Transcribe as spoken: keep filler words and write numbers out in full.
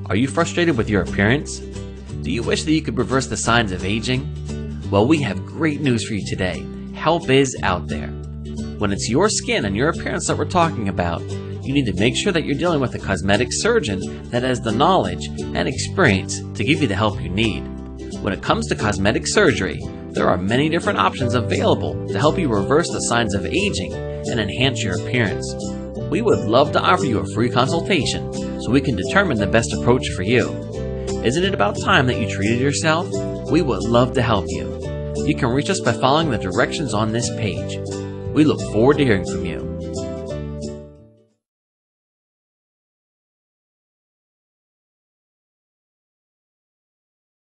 Are you frustrated with your appearance? Do you wish that you could reverse the signs of aging? Well, we have great news for you today. Help is out there. When it's your skin and your appearance that we're talking about, you need to make sure that you're dealing with a cosmetic surgeon that has the knowledge and experience to give you the help you need. When it comes to cosmetic surgery, there are many different options available to help you reverse the signs of aging and enhance your appearance. We would love to offer you a free consultation so we can determine the best approach for you. Isn't it about time that you treated yourself? We would love to help you. You can reach us by following the directions on this page. We look forward to hearing from you.